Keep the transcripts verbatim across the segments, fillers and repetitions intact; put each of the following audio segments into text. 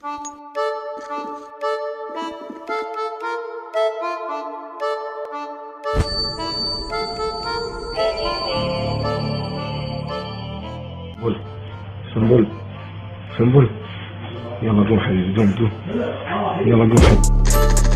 سنبل سنبل سنبل يلا قوم حبيبي قوم قوم يلا قوم حبيبي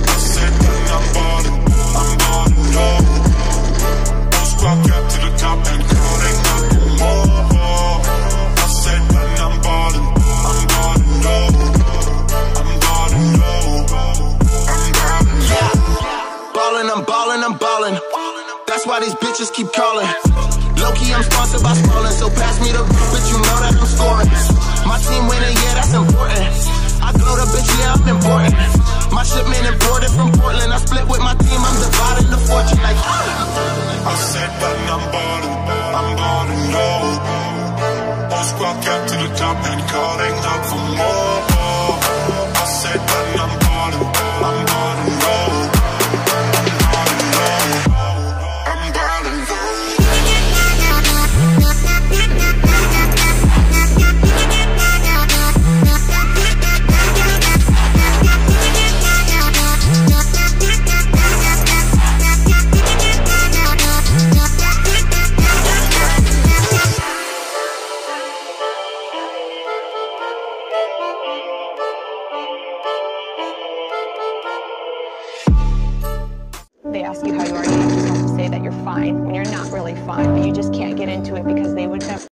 I'm ballin', I'm ballin'. That's why these bitches keep calling. Low-key, I'm sponsored by Spalding, so pass me the bitch, you know that I'm scoring. My team winning, yeah, that's important. I glow the bitch, yeah, I'm important. My shipment imported from Portland. I split with my team, I'm dividing the fortune like I said that I'm ballin', I'm ballin', no. Whole squad kept to the top and calling out for more. I said that I'm ballin', I'm ballin', no. They ask you how you are, and you just have to say that you're fine when you're not really fine, but you just can't get into it because they would never.